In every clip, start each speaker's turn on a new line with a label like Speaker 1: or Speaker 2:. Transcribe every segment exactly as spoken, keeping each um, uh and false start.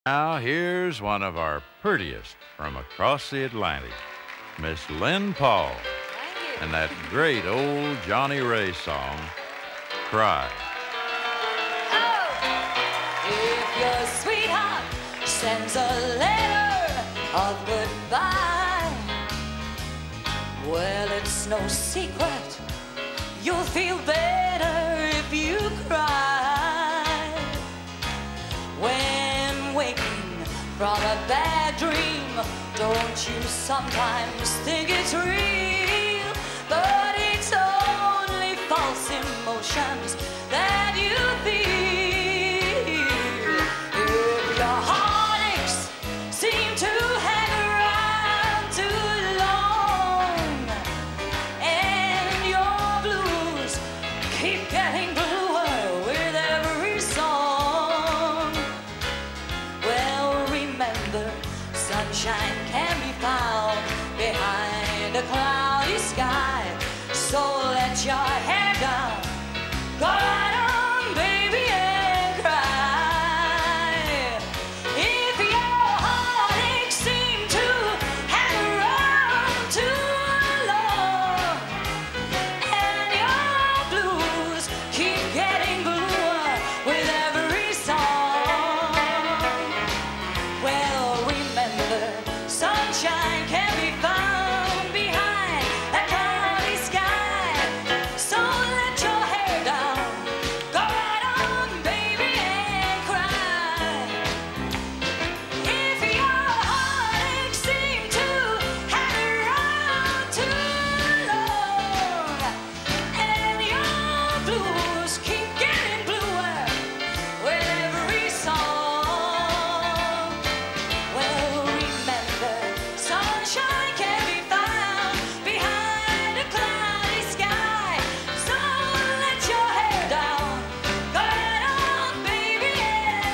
Speaker 1: Now, here's one of our prettiest from across the Atlantic, Miss Lyn Paul, and that great old Johnny Ray song, Cry.
Speaker 2: Oh, if your sweetheart sends a letter of goodbye, well, it's no secret you'll feel better if you cry. When waking from a bad dream, don't you sometimes think it's real? But it's only false emotions that you feel. If your heartaches seem to hang around too long, and your blues keep getting bluer with every song, well, remember, sunshine can be found behind a cloudy sky. So let your hair down, go right on, baby, and cry. If your heartaches seem to hang around too long, and your blues keep getting bluer with every song, well, remember, sunshine can be found behind a cloudy sky. So let your hair down, go right on, baby, and cry. If your heartaches seem to hang around too long, and your blues keep getting bluer with every song, well, remember, sunshine can be found behind a cloudy sky. So let your hair down, go right on, baby, and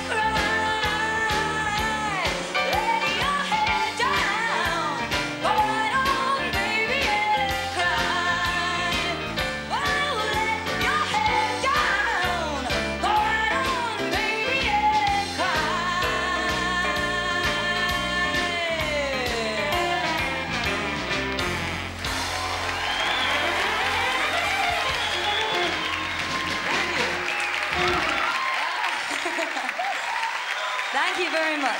Speaker 2: cry. Let your hair down, go right on, baby, and cry. Well, let your hair down, go right on, baby, and Thank you very much.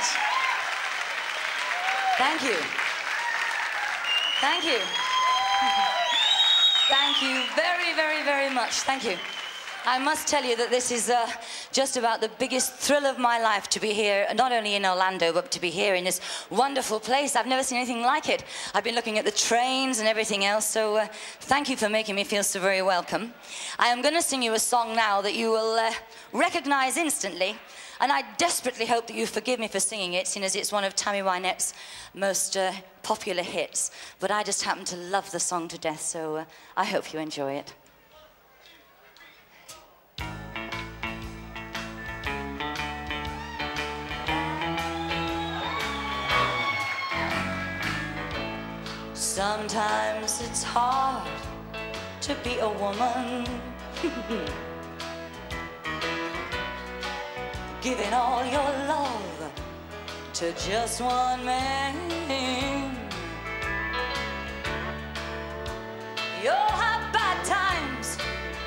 Speaker 2: Thank you. Thank you. Thank you very, very, very much. Thank you. I must tell you that this is uh, just about the biggest thrill of my life to be here, not only in Orlando, but to be here in this wonderful place. I've never seen anything like it. I've been looking at the trains and everything else, so uh, thank you for making me feel so very welcome. I am going to sing you a song now that you will uh, recognize instantly, and I desperately hope that you forgive me for singing it, seeing as it's one of Tammy Wynette's most uh, popular hits. But I just happen to love the song to death, so uh, I hope you enjoy it. Sometimes it's hard to be a woman, giving all your love to just one man. You'll have bad times,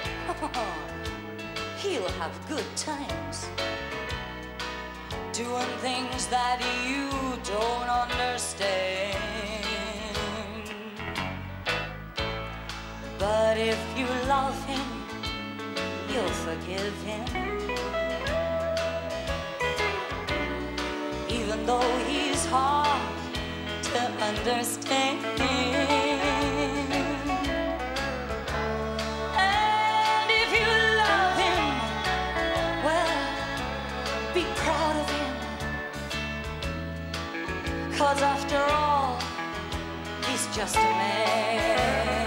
Speaker 2: he'll have good times, doing things that you don't understand. But if you love him, you'll forgive him, even though he's hard to understand. And if you love him, well, be proud of him, 'cause after all, he's just a man.